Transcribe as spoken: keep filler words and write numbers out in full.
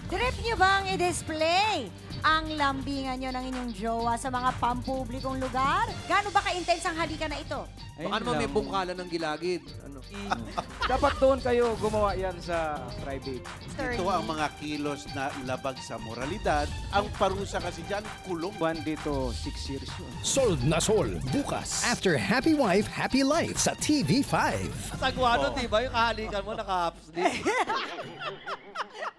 Trip niyo bang i-display ang lambingan nyo ng inyong jowa sa mga pampublikong lugar? Gaano ba ka-intense ang halikan na ito? Ayun Baka naman may lang. bungkalan ng gilagid. Ano? Dapat doon kayo gumawa yan sa private. Ito ang mga kilos na labag sa moralidad. Ang parusa kasi dyan, kulong. One day to six years yun. Sold na Sold, bukas. After Happy Wife, Happy Life sa T V five. Sagwa nun, di ba? Yung kahalikan mo, naka-half sleeve.